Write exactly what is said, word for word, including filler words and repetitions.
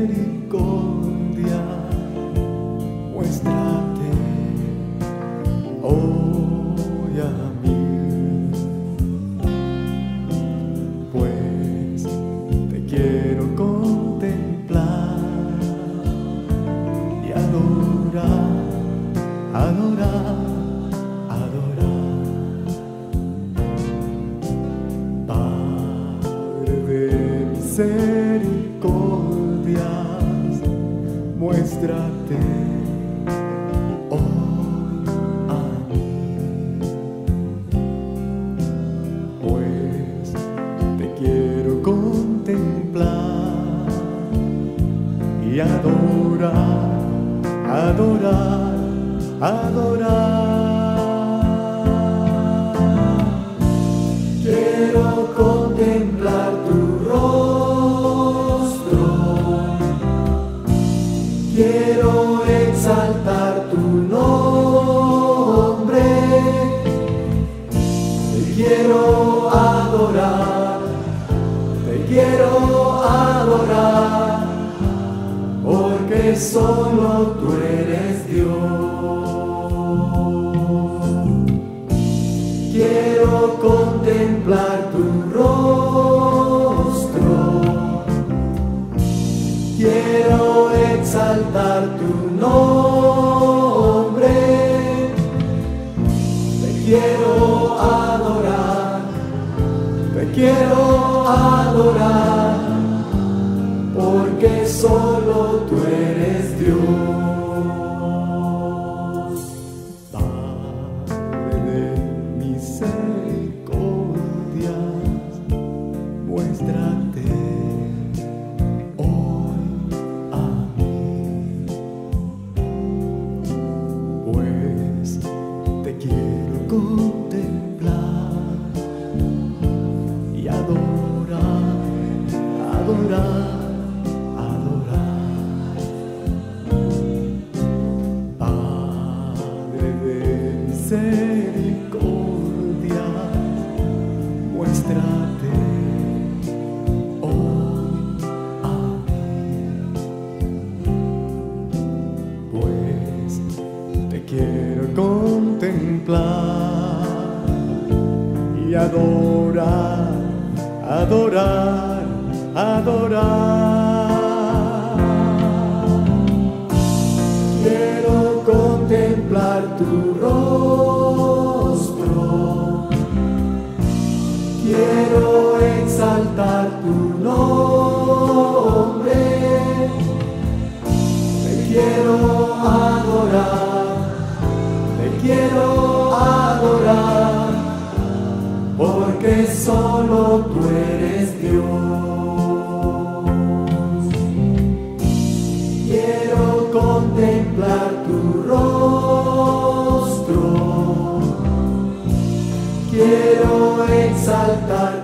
misericordia, muéstrate hoy a mí, pues te quiero contemplar y adorar, adorar, adorar. Padre de misericordias, muéstrate hoy a mí, pues te quiero contemplar y adorar, adorar, adorar. Quiero contemplar tu rostro, quiero exaltar tu nombre, te quiero adorar, te quiero adorar, porque solo tú eres Dios. Quiero contemplar tu rostro, quiero exaltar tu nombre, te quiero adorar, te quiero adorar, porque solo tú eres Dios. Padre de misericordias, muéstrate hoy a mí, pues te quiero contemplar y adorar, adorar, adorar. Padre de misericordia, muéstrate hoy a mí, pues te quiero contemplar y adorar, adorar, adorar. Quiero contemplar tu rostro, quiero exaltar tu nombre, te quiero adorar, te quiero adorar, porque solo tú eres Dios. Quiero contemplar tu rostro, quiero exaltar